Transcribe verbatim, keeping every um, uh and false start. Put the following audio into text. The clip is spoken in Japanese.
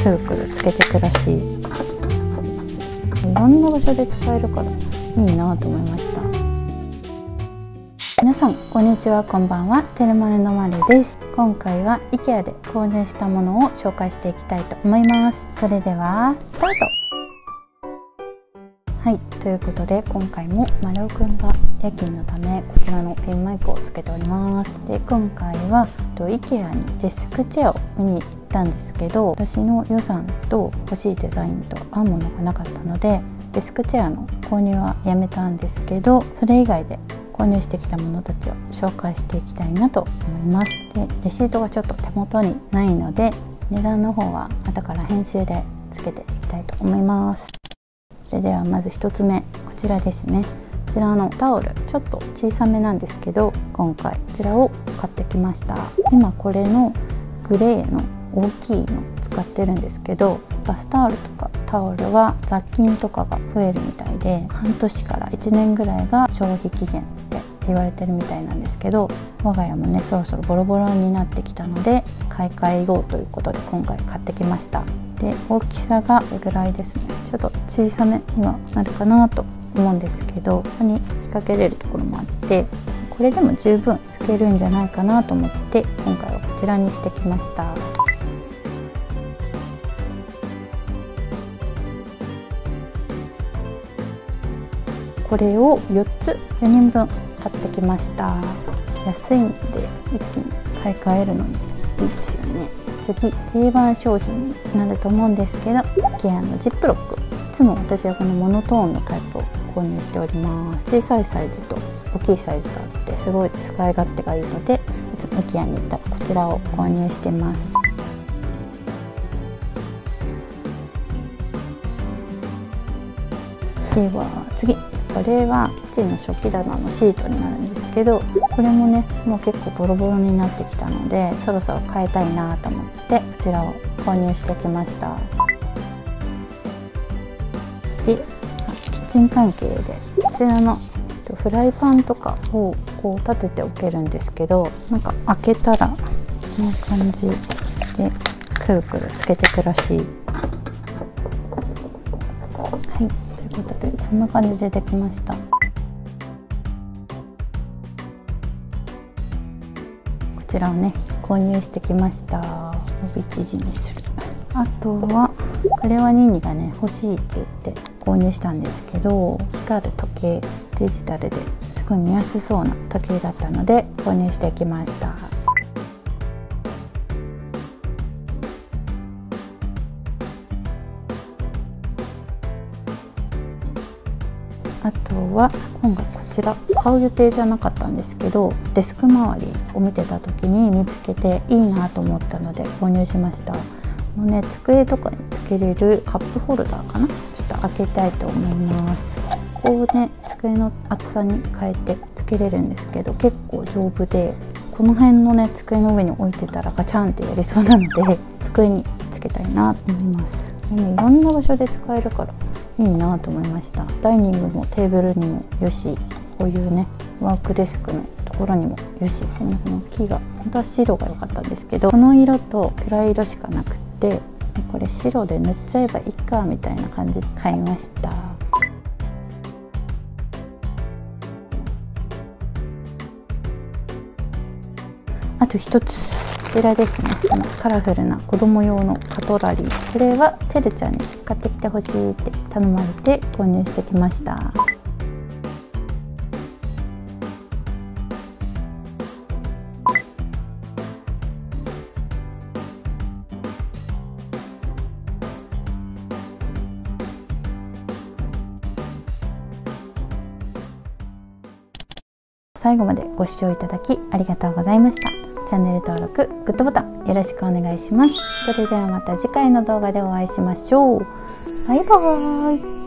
くるくるつけてくらしい。いろんな場所で使えるからいいなと思いました。皆さんこんにちは、こんばんは。てるまるのまるです。今回は イケア で購入したものを紹介していきたいと思います。それではスタート。はい、ということで今回も丸尾くんが夜勤のためこちらのピンマイクをつけております。で今回は イケア にデスクチェアを見に行ったんですけど、私の予算と欲しいデザインと合うものがなかったのでデスクチェアの購入はやめたんですけど、それ以外で購入してきたものたちを紹介していきたいなと思います。でレシートがちょっと手元にないので値段の方は後から編集でつけていきたいと思います。それではまずひとつめ、こちらですね。こちらのタオルちょっと小さめなんですけど、今回こちらを買ってきました。今これのグレーの大きいの使ってるんですけど、バスタオルとかタオルは雑菌とかが増えるみたいで半年からいちねんぐらいが消費期限って言われてるみたいなんですけど、我が家もねそろそろボロボロになってきたので買い替えようということで今回買ってきました。で大きさがこれぐらいですね。ちょっと小さめにはなるかなと思うんですけど、ここに引っ掛けれるところもあってこれでも十分拭けるんじゃないかなと思って今回はこちらにしてきました。これをよっつよにんぶん買ってきました。安いので一気に買い替えるのにいいですよね。次定番商品になると思うんですけど、イケアのジップロック。いつも私はこのモノトーンのタイプを購入しております。小さいサイズと大きいサイズがあってすごい使い勝手がいいので、いつもイケアに行ったらこちらを購入してます。では次、これはキッチンの食器棚のシートになるんですけど、これもねもう結構ボロボロになってきたのでそろそろ変えたいなと思ってこちらを購入してきました。でキッチン関係でこちらのフライパンとかをこう立てておけるんですけど、なんか開けたらこんな感じでくるくるつけてくらしい。はい、ということでこんな感じでできました。こちらをね購入してきました。帯縮みする。あとはこれはニーニがね欲しいって言って購入したんですけど、光る時計デジタルですごい見やすそうな時計だったので購入してきました。あとは今回こちら買う予定じゃなかったんですけど、デスク周りを見てた時に見つけていいなと思ったので購入しました。もうね机とかにつけれるカップホルダーかな、ちょっと開けたいと思います。ここをね机の厚さに変えてつけれるんですけど結構丈夫で、この辺のね机の上に置いてたらガチャンってやりそうなので机につけたいなと思います。でもいろんな場所で使えるからいいなと思いました。ダイニングもテーブルにもよし、こういうねワークデスクのところにもよし、この木が本当は白が良かったんですけどこの色と暗い色しかなくて、これ白で塗っちゃえばいいかみたいな感じで買いました。あと一つこちらですね。このカラフルな子供用のカトラリー、これはてるちゃんに買ってきてほしいって頼まれて購入してきました。最後までご視聴いただきありがとうございました。チャンネル登録、グッドボタンよろしくお願いします。それではまた次回の動画でお会いしましょう。バイバーイ。